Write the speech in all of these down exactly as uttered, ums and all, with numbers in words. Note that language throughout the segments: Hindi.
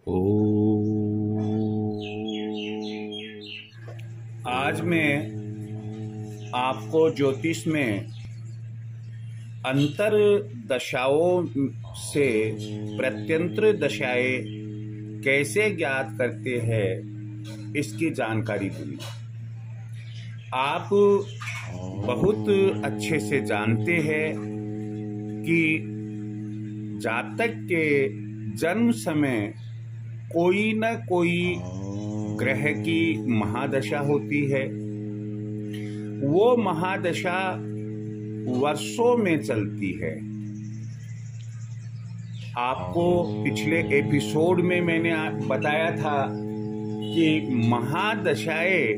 ओ आज मैं आपको ज्योतिष में अंतर दशाओं से प्रत्यंत्र दशाएं कैसे ज्ञात करते हैं इसकी जानकारी दूंगी। आप बहुत अच्छे से जानते हैं कि जातक के जन्म समय कोई न कोई ग्रह की महादशा होती है। वो महादशा वर्षों में चलती है। आपको पिछले एपिसोड में मैंने बताया था कि महादशाएं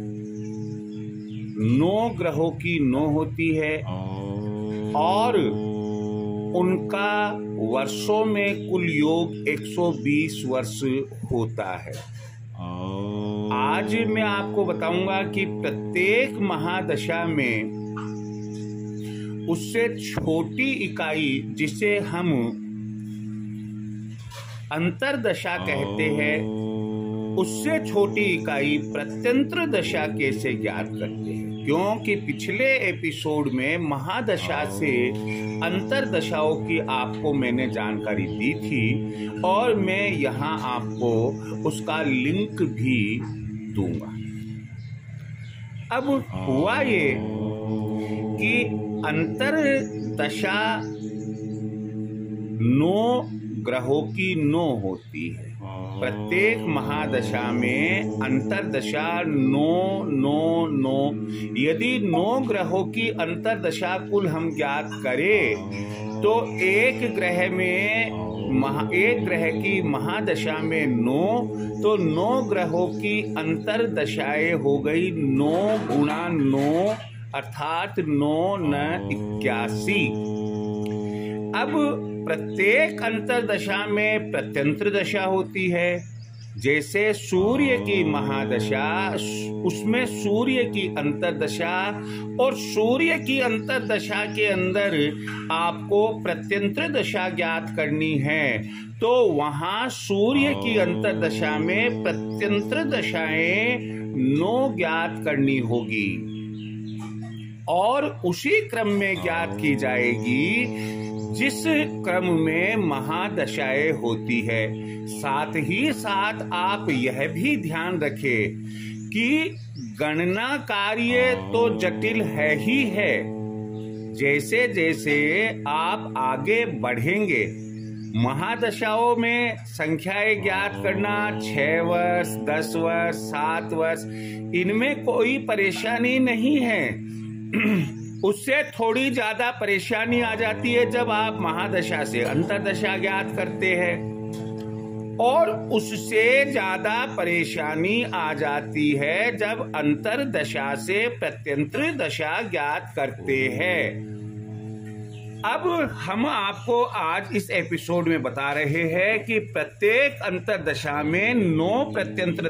नौ ग्रहों की नौ होती है और उनका वर्षों में कुल योग एक सौ बीस वर्ष होता है। आज मैं आपको बताऊंगा कि प्रत्येक महादशा में उससे छोटी इकाई जिसे हम अंतरदशा कहते हैं, उससे छोटी इकाई प्रत्यंत्र दशा कैसे ज्ञात करते हैं। क्योंकि पिछले एपिसोड में महादशा से अंतरदशाओं की आपको मैंने जानकारी दी थी और मैं यहाँ आपको उसका लिंक भी दूंगा। अब हुआ ये कि अंतरदशा नौ ग्रहों की नौ होती है। प्रत्येक महादशा में अंतरदशा नौ नौ नौ, यदि नौ ग्रहों की अंतरदशा कुल हम ज्ञात करें तो एक ग्रह में महा एक ग्रह की महादशा में नौ, तो नौ ग्रहों की अंतरदशाएं हो गई नौ गुणा नौ अर्थात नौ न इक्यासी। अब प्रत्येक अंतरदशा में प्रत्यंत्र दशा होती है। जैसे सूर्य की महादशा, उसमें सूर्य की अंतरदशा और सूर्य की अंतरदशा के अंदर आपको प्रत्यंत्र दशा ज्ञात करनी है, तो वहां सूर्य की अंतरदशा में प्रत्यंत्र दशाएं नौ ज्ञात करनी होगी और उसी क्रम में ज्ञात की जाएगी जिस क्रम में महादशाएं होती है। साथ ही साथ आप यह भी ध्यान रखें कि गणना कार्य तो जटिल है ही है। जैसे जैसे आप आगे बढ़ेंगे महादशाओं में संख्याएं ज्ञात करना, छह वर्ष, दस वर्ष, सात वर्ष, इनमें कोई परेशानी नहीं है। उससे थोड़ी ज्यादा परेशानी आ जाती है जब आप महादशा से अंतरदशा ज्ञात करते हैं और उससे ज्यादा परेशानी आ जाती है जब अंतरदशा से प्रत्यंत्र दशा ज्ञात करते हैं। अब हम आपको आज इस एपिसोड में बता रहे हैं कि प्रत्येक अंतरदशा में नौ प्रत्यंत्र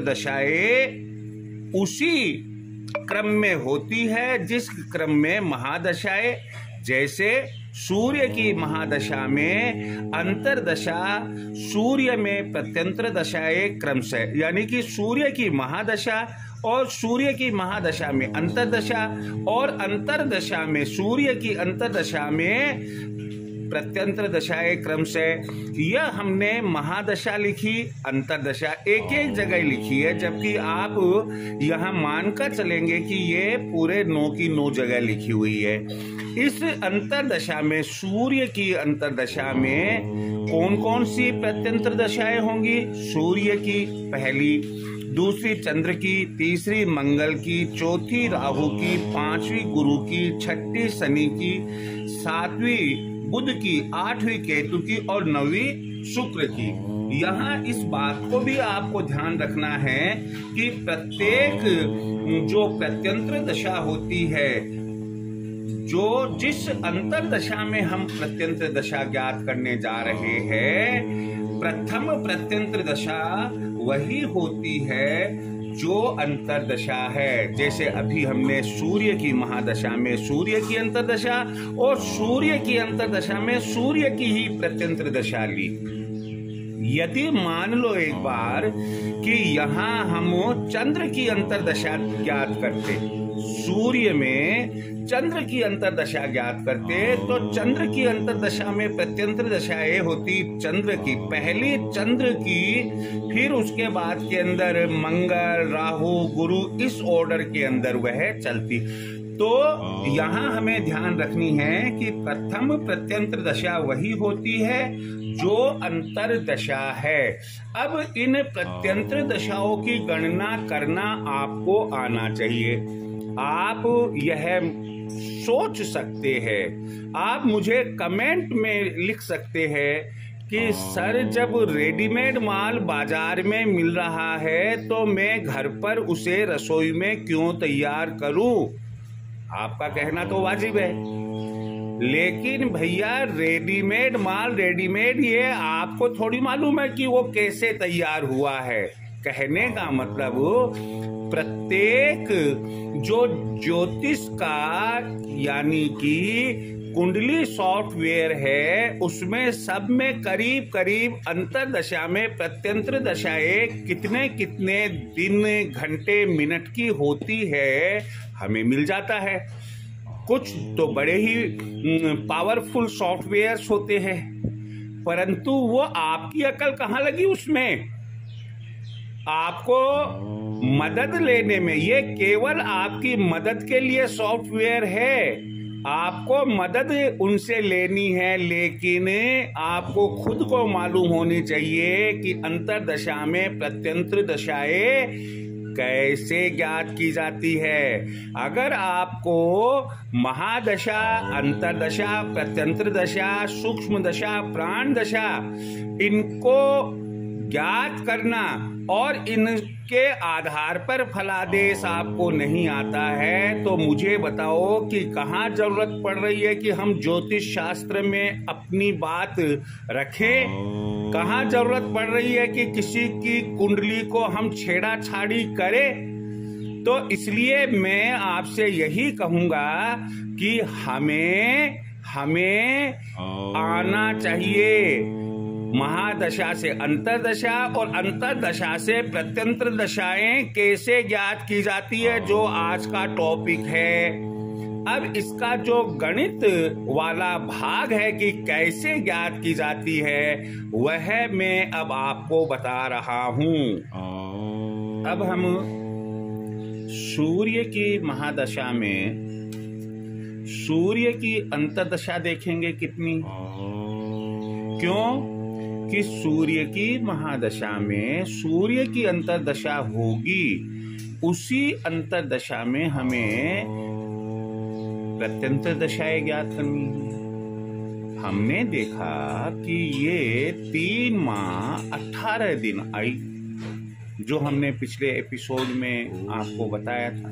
दशाएं उसी क्रम में होती है जिस क्रम में महादशाएं, जैसे सूर्य की महादशा में अंतरदशा सूर्य में प्रत्यंत्र दशाएं क्रम से, यानी कि सूर्य की महादशा और सूर्य की महादशा में अंतरदशा और अंतरदशा में सूर्य की अंतरदशा में प्रत्यंत्र दशाएं क्रम से। यह हमने महादशा लिखी, अंतरदशा एक एक जगह लिखी है, जबकि आप यहां मानकर चलेंगे कि ये पूरे नौ की नौ जगह लिखी हुई है। इस अंतरदशा में सूर्य की अंतरदशा में कौन कौन सी प्रत्यंत्र दशाएं होंगी? सूर्य की पहली, दूसरी चंद्र की, तीसरी मंगल की, चौथी राहु की, पांचवी गुरु की, छठी शनि की, सातवीं बुध की, आठवीं केतु की और नवीं शुक्र की। यहाँ इस बात को भी आपको ध्यान रखना है कि प्रत्येक जो प्रत्यंत्र दशा होती है, जो जिस अंतर दशा में हम प्रत्यंत्र दशा ज्ञात करने जा रहे हैं, प्रथम प्रत्यंत्र दशा वही होती है जो अंतरदशा है। जैसे अभी हमने सूर्य की महादशा में सूर्य की अंतरदशा और सूर्य की अंतरदशा में सूर्य की ही प्रत्यंत्र दशा ली। यदि मान लो एक बार कि यहाँ हम चंद्र की अंतर्दशा ज्ञात करते, सूर्य में चंद्र की अंतर्दशा ज्ञात करते, तो चंद्र की अंतर्दशा में प्रत्यंतर दशाएं होती चंद्र की, पहले चंद्र की, फिर उसके बाद के अंदर मंगल, राहु, गुरु, इस ऑर्डर के अंदर वह चलती। तो यहाँ हमें ध्यान रखनी है कि प्रथम प्रत्यंतर दशा वही होती है जो अंतर दशा है। अब इन प्रत्यंतर दशाओं की गणना करना आपको आना चाहिए। आप यह सोच सकते हैं, आप मुझे कमेंट में लिख सकते हैं कि सर जब रेडीमेड माल बाजार में मिल रहा है तो मैं घर पर उसे रसोई में क्यों तैयार करूं? आपका कहना तो वाजिब है, लेकिन भैया रेडीमेड माल रेडीमेड, ये आपको थोड़ी मालूम है कि वो कैसे तैयार हुआ है। कहने का मतलब प्रत्येक जो ज्योतिष का यानी कि कुंडली सॉफ्टवेयर है, उसमें सब में करीब करीब अंतर दशा में प्रत्यंतर दशाएं कितने कितने दिन, घंटे, मिनट की होती है हमें मिल जाता है। कुछ तो बड़े ही पावरफुल सॉफ्टवेयर्स होते हैं, परंतु वो आपकी अकल कहाँ लगी उसमें? आपको मदद लेने में, ये केवल आपकी मदद के लिए सॉफ्टवेयर है। आपको मदद उनसे लेनी है, लेकिन आपको खुद को मालूम होनी चाहिए कि अंतर दशा में प्रत्यंतर दशाएं कैसे ज्ञात की जाती है। अगर आपको महादशा, अंतरदशा, प्रत्यंतर दशा, सूक्ष्म दशा, प्राण दशा, इनको ज्ञात करना और इनके आधार पर फलादेश आपको नहीं आता है, तो मुझे बताओ कि कहाँ जरूरत पड़ रही है कि हम ज्योतिष शास्त्र में अपनी बात रखें? कहाँ जरूरत पड़ रही है कि किसी की कुंडली को हम छेड़ाछाड़ी करें? तो इसलिए मैं आपसे यही कहूंगा कि हमें हमें आना चाहिए महादशा से अंतरदशा और अंतरदशा से प्रत्यंतर दशाएं कैसे ज्ञात की जाती है, जो आज का टॉपिक है। अब इसका जो गणित वाला भाग है कि कैसे ज्ञात की जाती है, वह मैं अब आपको बता रहा हूं। अब हम सूर्य की महादशा में सूर्य की अंतरदशा देखेंगे कितनी। क्यों कि सूर्य की महादशा में सूर्य की अंतरदशा होगी, उसी अंतरदशा में हमें प्रत्यंतर दशाएं ज्ञात करनी है। हमने देखा कि ये तीन माह अठारह दिन आई, जो हमने पिछले एपिसोड में आपको बताया था।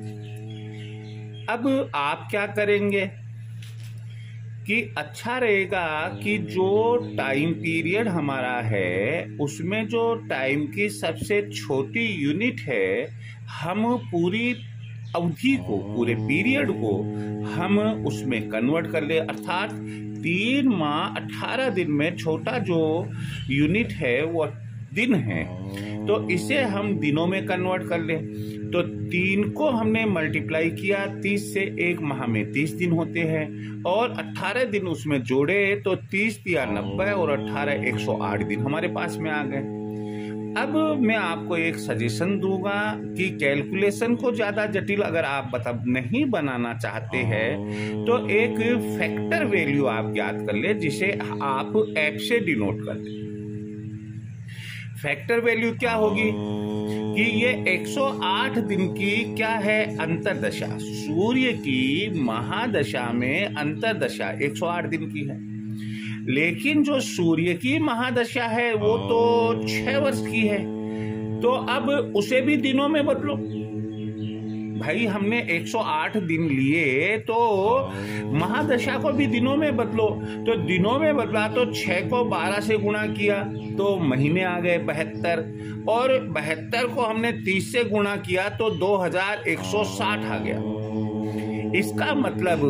अब आप क्या करेंगे कि अच्छा रहेगा कि जो टाइम पीरियड हमारा है, उसमें जो टाइम की सबसे छोटी यूनिट है, हम पूरी अवधि को, पूरे पीरियड को हम उसमें कन्वर्ट कर ले। अर्थात तीन माह अठारह दिन में छोटा जो यूनिट है वो दिन है, तो इसे हम दिनों में कन्वर्ट कर ले। तो तीन को हमने मल्टीप्लाई किया, तीस से एक माह में तीस दिन होते हैं, और अठारह दिन उसमें जोड़े तो तीस या नब्बे और अठारह एक सौ आठ दिन हमारे पास में आ गए। अब मैं आपको एक सजेशन दूंगा कि कैलकुलेशन को ज्यादा जटिल अगर आप बता नहीं बनाना चाहते हैं, तो एक फैक्टर वैल्यू आप ज्ञात कर ले, जिसे आप ऐप से डिनोट कर ले। फैक्टर वैल्यू क्या होगी कि ये एक सौ आठ दिन की क्या है अंतरदशा, सूर्य की महादशा में अंतरदशा एक सौ आठ दिन की है, लेकिन जो सूर्य की महादशा है वो तो छह वर्ष की है। तो अब उसे भी दिनों में बदलो भाई, हमने एक सौ आठ दिन लिए तो महादशा को भी दिनों में बदलो। तो दिनों में बदला तो छह को बारह से गुणा किया तो महीने आ गए बहत्तर, और बहत्तर को हमने तीस से गुणा किया तो दो हजार एक सौ साठ आ गया। इसका मतलब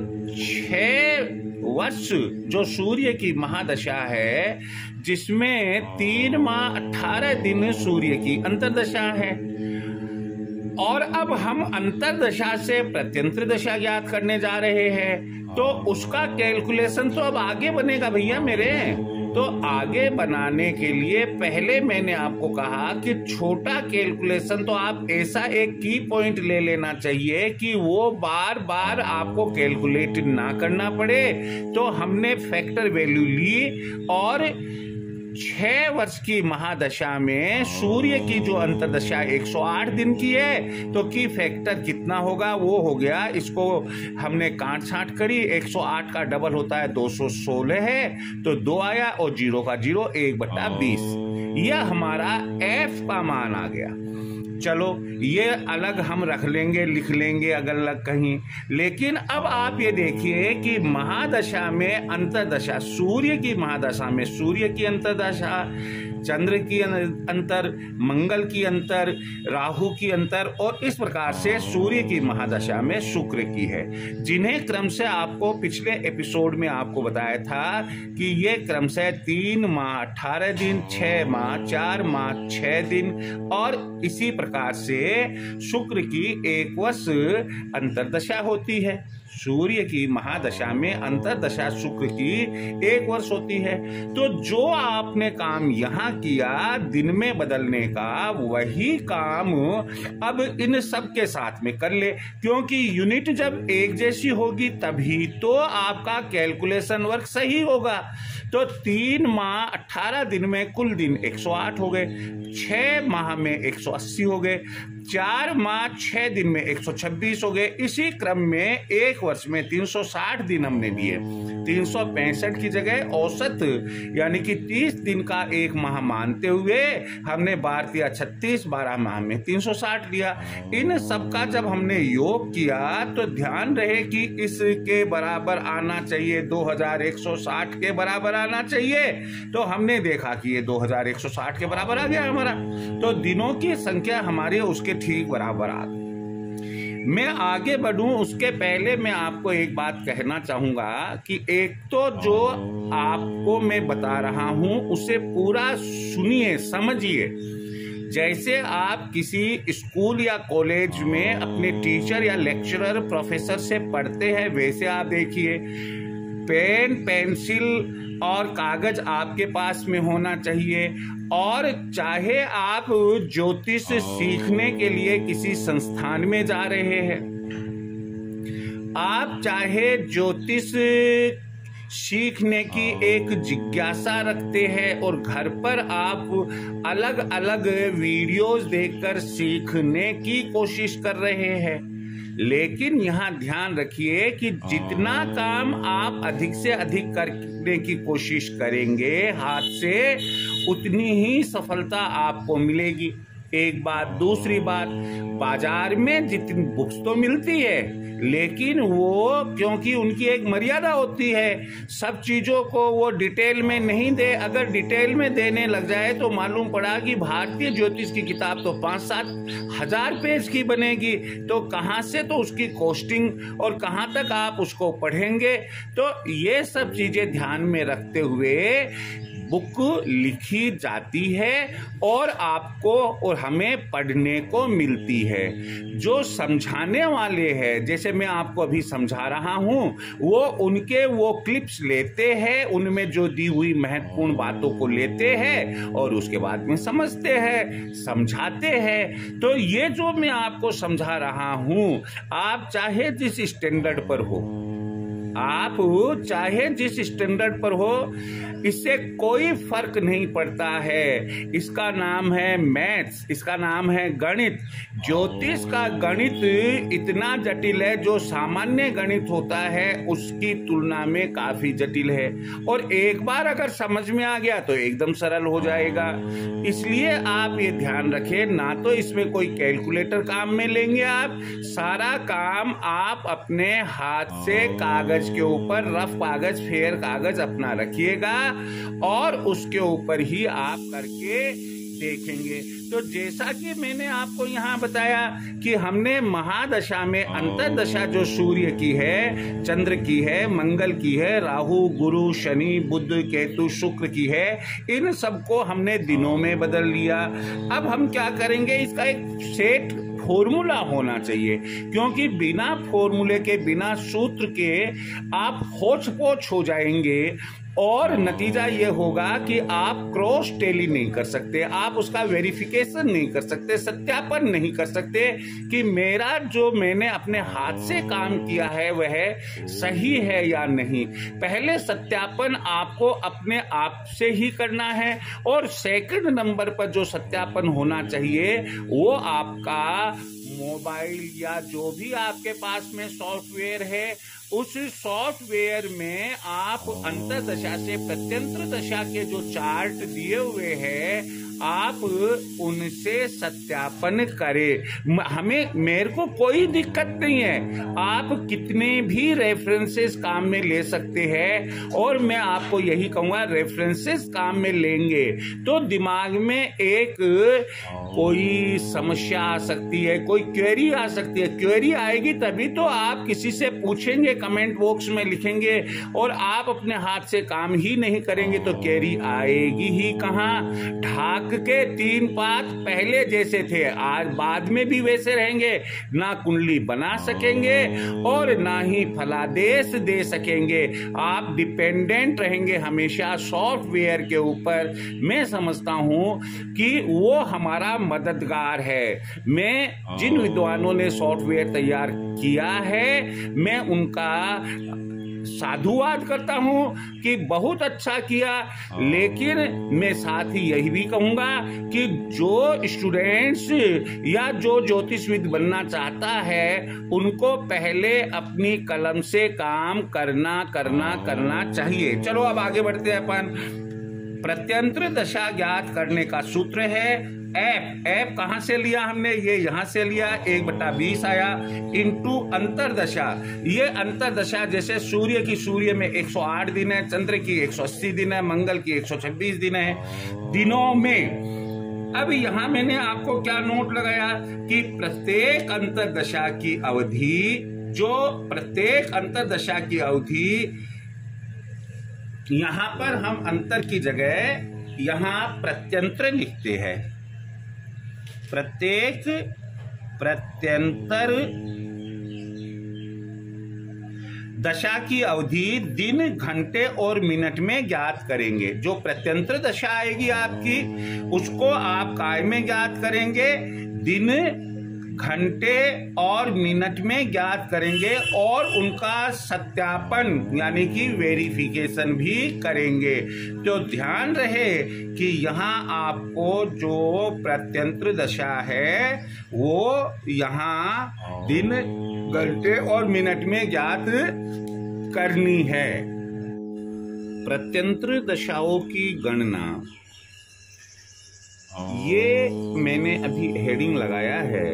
छह वर्ष जो सूर्य की महादशा है, जिसमें तीन माह अठारह दिन सूर्य की अंतर्दशा है, और अब हम अंतर्दशा से प्रत्यंतर दशा ज्ञात करने जा रहे हैं, तो उसका कैलकुलेशन तो अब आगे बनेगा भैया मेरे। तो आगे बनाने के लिए पहले मैंने आपको कहा कि छोटा कैलकुलेशन तो आप ऐसा एक की पॉइंट ले लेना चाहिए कि वो बार बार आपको कैलकुलेट ना करना पड़े। तो हमने फैक्टर वैल्यू ली और छह वर्ष की महादशा में सूर्य की जो अंतर्दशा एक सौ आठ दिन की है, तो की फैक्टर कितना होगा वो हो गया। इसको हमने काट छांट करी, एक सौ आठ का डबल होता है दो सौ सोलह है, तो दो आया और जीरो का जीरो, एक बट्टा बीस। यह हमारा एफ का मान आ गया। चलो ये अलग हम रख लेंगे, लिख लेंगे अगर अलग कहीं। लेकिन अब आप ये देखिए कि महादशा में अंतर्दशा, सूर्य की महादशा में सूर्य की अंतर्दशा, चंद्र की अंतर, मंगल की अंतर, राहु की अंतर, और इस प्रकार से सूर्य की महादशा में शुक्र की है, जिन्हें क्रम से आपको पिछले एपिसोड में आपको बताया था कि ये क्रम से तीन माह अठारह दिन, छह माह, चार माह छह दिन, और इसी प्रकार से शुक्र की एक वर्ष अंतर्दशा होती है। सूर्य की महादशा में अंतर्दशा शुक्र की एक वर्ष होती है। तो जो आपने काम यहाँ किया दिन में बदलने का, वही काम अब इन सब के साथ में कर ले, क्योंकि यूनिट जब एक जैसी होगी तभी तो आपका कैलकुलेशन वर्क सही होगा। तो तीन माह अठारह दिन में कुल दिन एक सौ आठ हो गए, छह माह में एक सौ अस्सी हो गए, चार माह छह दिन में एक सौ छब्बीस हो गए। इसी क्रम में एक वर्ष में तीन सौ साठ दिन हमने दिए। तीन सौ पैंसठ की जगह औसत यानी कि तीस दिन का एक माह मानते हुए हमने बार दिया छत्तीस, बारह माह में तीन सौ साठ लिया। इन सबका जब हमने योग किया तो ध्यान रहे कि इसके बराबर आना चाहिए, दो हज़ार एक सौ साठ के बराबर आना चाहिए। तो हमने देखा कि ये दो हज़ार एक सौ साठ के बराबर आ गया हमारा। तो दिनों की संख्या हमारे उसके ठीक बराबर आ गई। मैं आगे बढ़ूं उसके पहले मैं आपको एक बात कहना चाहूंगा कि एक तो जो आपको मैं बता रहा हूं उसे पूरा सुनिए, समझिए। जैसे आप किसी स्कूल या कॉलेज में अपने टीचर या लेक्चरर, प्रोफेसर से पढ़ते हैं, वैसे आप देखिए पेन, पेंसिल और कागज आपके पास में होना चाहिए। और चाहे आप ज्योतिष सीखने के लिए किसी संस्थान में जा रहे हैं, आप चाहे ज्योतिष सीखने की एक जिज्ञासा रखते हैं और घर पर आप अलग अलग वीडियोस देखकर सीखने की कोशिश कर रहे हैं, लेकिन यहाँ ध्यान रखिए कि जितना काम आप अधिक से अधिक करने की कोशिश करेंगे हाथ से, उतनी ही सफलता आपको मिलेगी। एक बात। दूसरी बात, बाजार में जितनी बुक्स तो मिलती है, लेकिन वो क्योंकि उनकी एक मर्यादा होती है, सब चीजों को वो डिटेल में नहीं दे। अगर डिटेल में देने लग जाए तो मालूम पड़ा कि भारतीय ज्योतिष की किताब तो पांच सात हजार पेज की बनेगी, तो कहाँ से तो उसकी कॉस्टिंग और कहाँ तक आप उसको पढ़ेंगे। तो ये सब चीजें ध्यान में रखते हुए बुक लिखी जाती है और आपको और हमें पढ़ने को मिलती है। जो समझाने वाले हैं, जैसे मैं आपको अभी समझा रहा हूं, वो उनके वो क्लिप्स लेते हैं, उनमें जो दी हुई महत्वपूर्ण बातों को लेते हैं और उसके बाद में समझते हैं, समझाते हैं। तो ये जो मैं आपको समझा रहा हूं, आप चाहे जिस स्टैंडर्ड पर हो, आप चाहे जिस स्टैंडर्ड पर हो, इससे कोई फर्क नहीं पड़ता है। इसका नाम है मैथ्स, इसका नाम है गणित। ज्योतिष का गणित इतना जटिल है, जो सामान्य गणित होता है उसकी तुलना में काफी जटिल है। और एक बार अगर समझ में आ गया तो एकदम सरल हो जाएगा। इसलिए आप ये ध्यान रखें, ना तो इसमें कोई कैलकुलेटर काम में लेंगे आप, सारा काम आप अपने हाथ से कागज के ऊपर, रफ कागज, फेयर कागज अपना रखिएगा और उसके ऊपर ही आप करके देखेंगे। तो जैसा कि मैंने आपको यहाँ बताया कि हमने महादशा में अंतरदशा जो सूर्य की है, चंद्र की है, मंगल की है, राहु, गुरु, शनि, बुध, केतु, शुक्र की है, इन सबको हमने दिनों में बदल लिया। अब हम क्या करेंगे, इसका एक सेट फॉर्मूला होना चाहिए, क्योंकि बिना फॉर्मूले के, बिना सूत्र के आप होच पोच हो जाएंगे और नतीजा ये होगा कि आप क्रॉस टेली नहीं कर सकते, आप उसका वेरिफिकेशन नहीं कर सकते, सत्यापन नहीं कर सकते कि मेरा जो मैंने अपने हाथ से काम किया है वह सही है या नहीं। पहले सत्यापन आपको अपने आप से ही करना है, और सेकंड नंबर पर जो सत्यापन होना चाहिए वो आपका मोबाइल या जो भी आपके पास में सॉफ्टवेयर है, उस सॉफ्टवेयर में आप अंतरदशा से प्रत्यंत्र दशा के जो चार्ट दिए हुए हैं आप उनसे सत्यापन करें। हमें मेरे को कोई दिक्कत नहीं है, आप कितने भी रेफरेंसेस काम में ले सकते हैं, और मैं आपको यही कहूंगा रेफरेंसेस काम में लेंगे तो दिमाग में एक कोई समस्या आ सकती है, कोई क्वेरी आ सकती है। क्वेरी आएगी तभी तो आप किसी से पूछेंगे, कमेंट बॉक्स में लिखेंगे, और आप अपने हाथ से काम ही नहीं करेंगे तो क्वेरी आएगी ही कहाँ। ढाक के तीन पात पहले जैसे थे आज बाद में भी वैसे रहेंगे, ना कुंडली बना सकेंगे और ना ही फलादेश दे सकेंगे। आप डिपेंडेंट रहेंगे हमेशा सॉफ्टवेयर के ऊपर। मैं समझता हूं कि वो हमारा मददगार है। मैं जिन विद्वानों ने सॉफ्टवेयर तैयार किया है मैं उनका साधुवाद करता हूं कि बहुत अच्छा किया, लेकिन मैं साथ ही यही भी कहूंगा कि जो स्टूडेंट्स या जो ज्योतिषविद बनना चाहता है उनको पहले अपनी कलम से काम करना करना करना चाहिए। चलो अब आगे बढ़ते हैं अपन। प्रत्यंत्र दशा ज्ञात करने का सूत्र है एफ। एफ कहां से लिया हमने, ये यहां से लिया, एक बटा बीस आया इंटू अंतरदशा। ये अंतरदशा जैसे सूर्य की, सूर्य में एक सौ आठ दिन है, चंद्र की एक सौ अस्सी दिन है, मंगल की एक सौ छब्बीस दिन है दिनों में। अब यहां मैंने आपको क्या नोट लगाया कि प्रत्येक अंतरदशा की अवधि, जो प्रत्येक अंतरदशा की अवधि, यहां पर हम अंतर की जगह यहां प्रत्यंत्र लिखते हैं। प्रत्येक प्रत्यंतर दशा की अवधि दिन, घंटे और मिनट में ज्ञात करेंगे। जो प्रत्यंतर दशा आएगी आपकी उसको आप काय में ज्ञात करेंगे, दिन, घंटे और मिनट में ज्ञात करेंगे, और उनका सत्यापन यानी कि वेरिफिकेशन भी करेंगे। तो ध्यान रहे कि यहाँ आपको जो प्रत्यंत्र दशा है वो यहाँ दिन, घंटे और मिनट में ज्ञात करनी है। प्रत्यंत्र दशाओं की गणना, ये मैंने अभी हेडिंग लगाया है।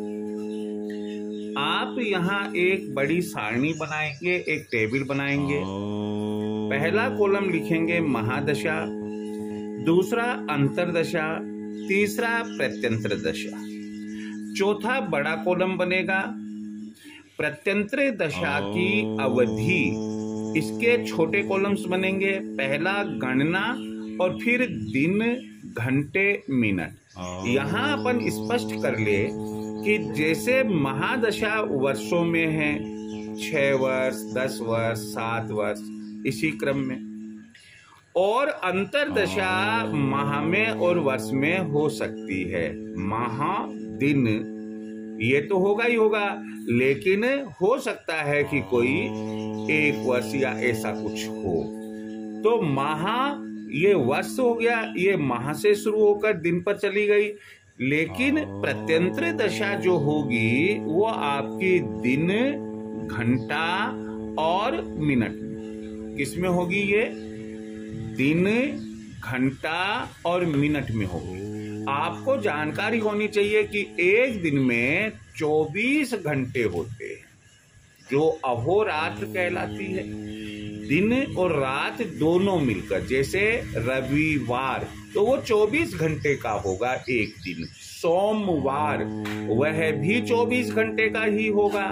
आप यहाँ एक बड़ी सारणी बनाएंगे, एक टेबल बनाएंगे। पहला कॉलम लिखेंगे महादशा, दूसरा अंतरदशा, तीसरा प्रत्यंत्र दशा, चौथा बड़ा कॉलम बनेगा प्रत्यंत्र दशा की अवधि। इसके छोटे कॉलम्स बनेंगे, पहला गणना और फिर दिन, घंटे, मिनट। यहाँ अपन स्पष्ट कर ले कि जैसे महादशा वर्षों में है, छह वर्ष, दस वर्ष, सात वर्ष, इसी क्रम में, और अंतरदशा माह में और वर्ष में हो सकती है। माह, दिन ये तो होगा ही होगा, लेकिन हो सकता है कि कोई एक वर्ष या ऐसा कुछ हो। तो माह ये वर्ष हो गया, ये माह से शुरू होकर दिन पर चली गई। लेकिन प्रत्यंत्र दशा जो होगी वो आपकी दिन, घंटा और मिनट में, किसमें होगी? ये दिन, घंटा और मिनट में होगी। आपको जानकारी होनी चाहिए कि एक दिन में चौबीस घंटे होते हैं, जो अहोरात्र कहलाती है। दिन और रात दोनों मिलकर, जैसे रविवार तो वो चौबीस घंटे का होगा एक दिन। सोमवार वह भी चौबीस घंटे का ही होगा।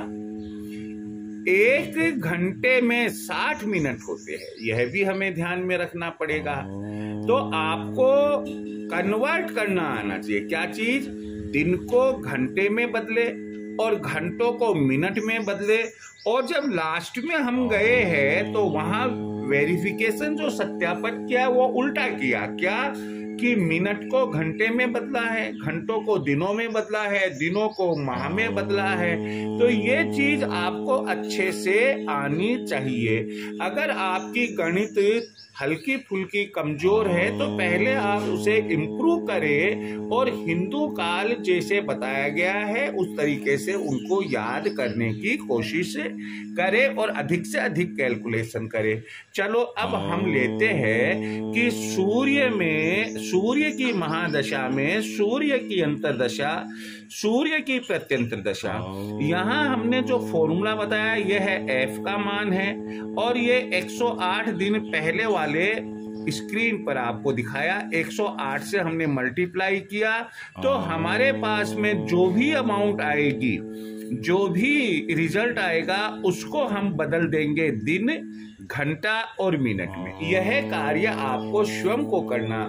एक घंटे में साठ मिनट होते हैं, यह भी हमें ध्यान में रखना पड़ेगा। तो आपको कन्वर्ट करना आना चाहिए। क्या चीज? दिन को घंटे में बदले और घंटों को मिनट में बदले। और जब लास्ट में हम गए हैं तो वहां वेरिफिकेशन जो सत्यापन किया वो उल्टा किया। क्या कि मिनट को घंटे में बदला है, घंटों को दिनों में बदला है, दिनों को माह में बदला है। तो ये चीज आपको अच्छे से आनी चाहिए। अगर आपकी गणित हल्की फुल्की कमजोर है तो पहले आप उसे इम्प्रूव करें और हिंदू काल जैसे बताया गया है उस तरीके से उनको याद करने की कोशिश करें और अधिक से अधिक कैलकुलेशन करें। चलो अब हम लेते हैं कि सूर्य में, सूर्य की महादशा में, सूर्य की अंतर्दशा, सूर्य की प्रत्यंतर दशा। यहाँ हमने जो फॉर्मूला बताया यह है एफ का मान है और ये एक सौ आठ दिन पहले वाले स्क्रीन पर आपको दिखाया। एक सौ आठ से हमने मल्टीप्लाई किया तो हमारे पास में जो भी अमाउंट आएगी, जो भी रिजल्ट आएगा उसको हम बदल देंगे दिन, घंटा और मिनट में। यह कार्य आपको स्वयं को करना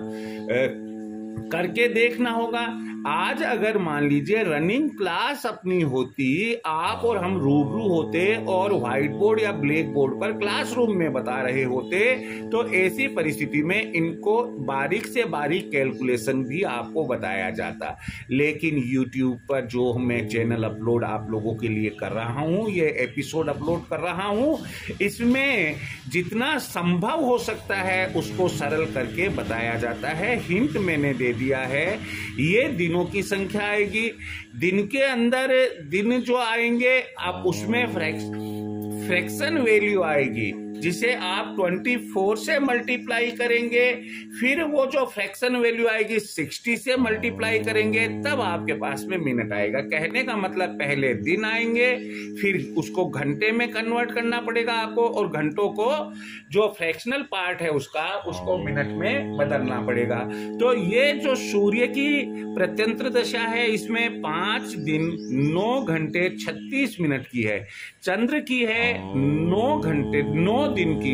करके देखना होगा। आज अगर मान लीजिए रनिंग क्लास अपनी होती, आप और हम रूबरू होते और व्हाइट बोर्ड या ब्लैक बोर्ड पर क्लासरूम में बता रहे होते तो ऐसी परिस्थिति में इनको बारीक से बारीक कैलकुलेशन भी आपको बताया जाता। लेकिन यूट्यूब पर जो मैं चैनल अपलोड आप लोगों के लिए कर रहा हूं, ये एपिसोड अपलोड कर रहा हूं, इसमें जितना संभव हो सकता है उसको सरल करके बताया जाता है। हिंट मैंने दे दिया है। ये दिनों की संख्या आएगी, दिन के अंदर दिन जो आएंगे आप उसमें फ्रैक्श फ्रैक्शन वैल्यू आएगी जिसे आप चौबीस से मल्टीप्लाई करेंगे, फिर वो जो फ्रैक्शन वैल्यू आएगी साठ से मल्टीप्लाई करेंगे, तब आपके पास में मिनट आएगा। कहने का मतलब पहले दिन आएंगे, फिर उसको घंटे में कन्वर्ट करना पड़ेगा आपको और घंटों को जो फ्रैक्शनल पार्ट है उसका उसको मिनट में बदलना पड़ेगा। तो ये जो सूर्य की प्रत्यंतर दशा है इसमें पांच दिन नौ घंटे छत्तीस मिनट की है, चंद्र की है नौ घंटे नौ दिन की,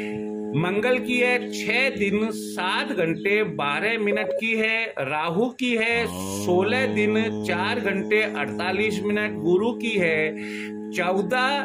मंगल की है छह दिन सात घंटे बारह मिनट की है, राहु की है सोलह दिन चार घंटे अड़तालीस मिनट, गुरु की है चौदह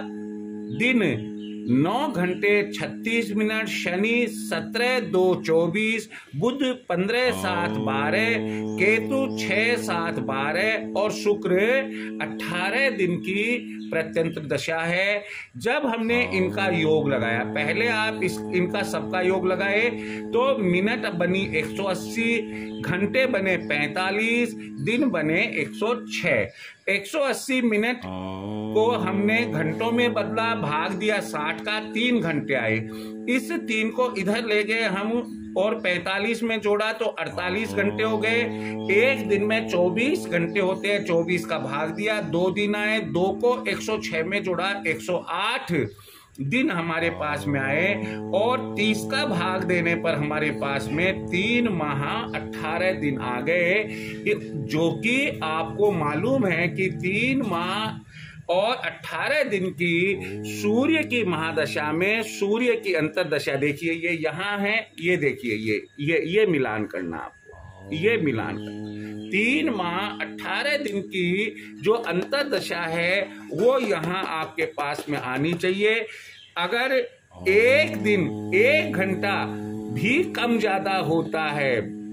दिन नौ घंटे छत्तीस मिनट, शनि सत्रह दो चौबीस, बुध पंद्रह सात बारह, केतु छह सात बारह और शुक्र अठारह दिन की प्रत्यंतर दशा है। जब हमने इनका योग लगाया, पहले आप इस इनका सबका योग लगाए तो मिनट बनी एक सौ अस्सी, घंटे बने पैंतालीस, दिन बने एक सौ छह। एक सौ अस्सी मिनट को हमने घंटों में बदला, भाग दिया साठ का, तीन घंटे आए। इस तीन को इधर ले गए हम और पैंतालीस में जोड़ा तो अड़तालीस घंटे हो गए। एक दिन में चौबीस घंटे होते हैं, चौबीस का भाग दिया, दो दिन आए, दो को एक सौ छह में जोड़ा, एक सौ आठ दिन हमारे पास में आए और तीस का भाग देने पर हमारे पास में तीन माह अठारह दिन आ गए, जो कि आपको मालूम है कि तीन माह और अठारह दिन की सूर्य की महादशा में सूर्य की अंतर्दशा देखिए, ये यहाँ है, ये देखिए, ये ये ये मिलान करना आपको, ये मिलान करना। तीन माह अठारह दिन की जो अंतर्दशा है वो यहाँ आपके पास में आनी चाहिए। अगर एक दिन एक घंटा भी कम ज्यादा होता है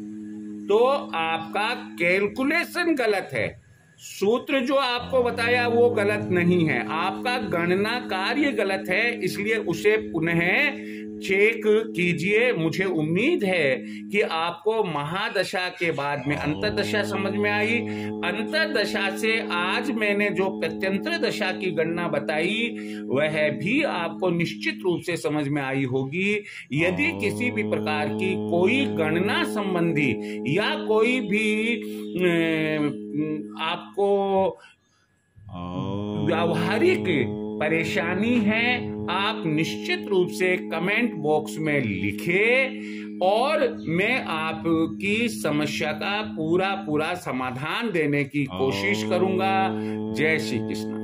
तो आपका कैलकुलेशन गलत है। सूत्र जो आपको बताया वो गलत नहीं है, आपका गणना कार्य गलत है, इसलिए उसे पुनः चेक कीजिए। मुझे उम्मीद है कि आपको महादशा के बाद में अंतर्दशा समझ में आई। अंतर्दशा से आज मैंने जो प्रत्यंतर दशा की गणना बताई वह भी आपको निश्चित रूप से समझ में आई होगी। यदि किसी भी प्रकार की कोई गणना संबंधी या कोई भी आपको व्यावहारिक परेशानी है आप निश्चित रूप से कमेंट बॉक्स में लिखें और मैं आपकी समस्या का पूरा पूरा समाधान देने की कोशिश करूंगा। जय श्री कृष्ण।